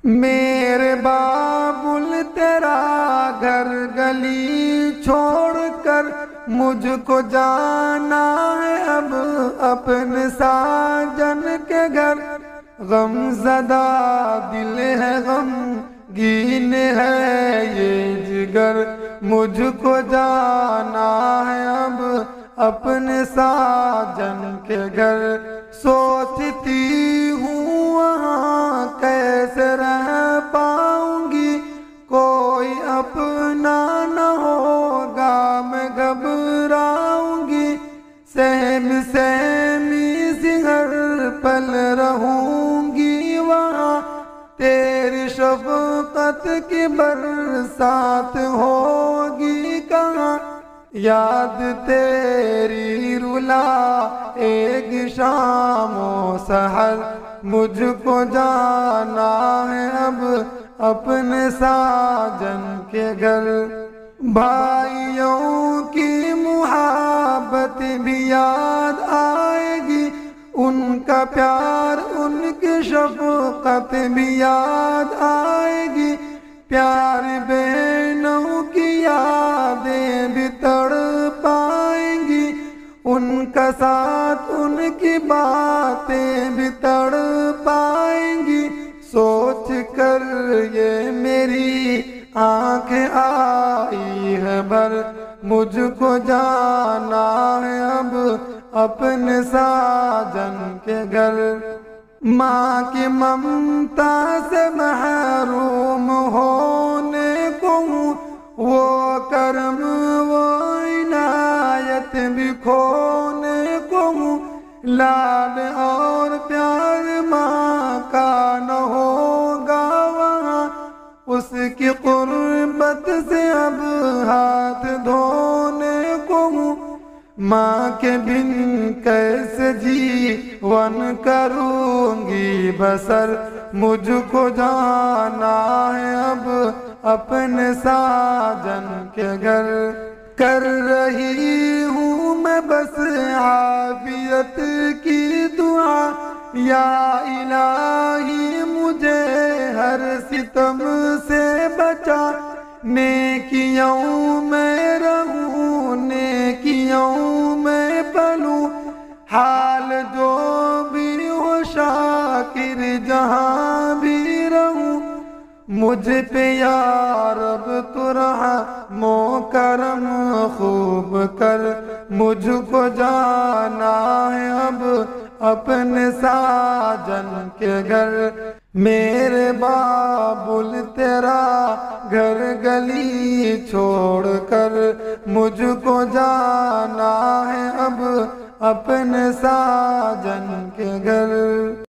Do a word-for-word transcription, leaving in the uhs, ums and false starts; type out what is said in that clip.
میرے بابل تیرا گھر گلی چھوڑ کر مجھ کو جانا ہے اب اپنے ساجن کے گھر۔ غم زدہ دل ہے، غم گین ہے یہ جگر، مجھ کو جانا ہے اب اپنے ساجن کے گھر۔ سوچتی ہوں وہاں کیسے رہ پاؤں گی، کوئی اپنا نہ ہوگا میں گھبراؤں گی۔ سہم سہمی سی ہر پل رہوں گی وہاں، تیری شفقت کی برسات ہوگی کہاں۔ یاد تیری رلا ایک شام و سحر، مجھ کو جانا ہے اب اپنے ساجن کے گھر۔ بھائیوں کی محبت بھی یاد آئے گی، ان کا پیار ان کی شفقت بھی یاد آئے گی۔ پیار بہنوں کی یادیں بھی تڑ پائیں گی، ان کا ساتھ ان کی باتیں بھی تڑ پائیں گی۔ سوچ کر یہ میری آنکھیں آئی ہے بھر، مجھ کو جانا ہے اب اپنے ساجن کے گھر۔ ماں کی ممتا سے محروم ہونے کو ہوں، وہ کرم وہ عنایت بھی کھونے کو ہوں۔ لاڈ اور پیار ماں کا نہ ہوگا وہاں، اس کی قربت سے اب ہاتھ دھونے کو ہوں۔ ماں کے بن کیسے جیون کروں گی بسر، مجھ کو جانا ہے اب اپنے ساجن کے گھر۔ کر رہی ہوں میں بس عافیت کی دعا، یا الہی مجھے ہر ستم سے بچا۔ نیکیوں میں رہوں نیکیوں میں پلوں، حال جو بھی ہو شاکر جہاں بھی رہوں۔ مجھ پہ یا رب تو رحم و کرم خوب کر، مجھ کو جانا ہے اب اپنے ساجن کے گھر۔ میرے بابل تیرا گھر گلی چھوڑ کر مجھ کو جانا ہے اب اپنے ساجن کے گھر۔